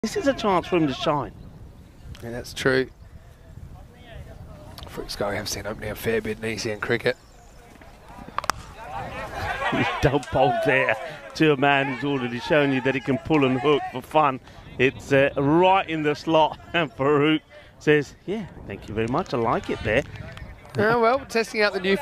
This is a chance for him to shine. Yeah, that's true. Footscray have seen opening a fair bit in ECN cricket. Don't bolt there to a man who's already shown you that he can pull and hook for fun. It's right in the slot, and Farooq says, yeah, thank you very much, I like it there. Well, testing out the new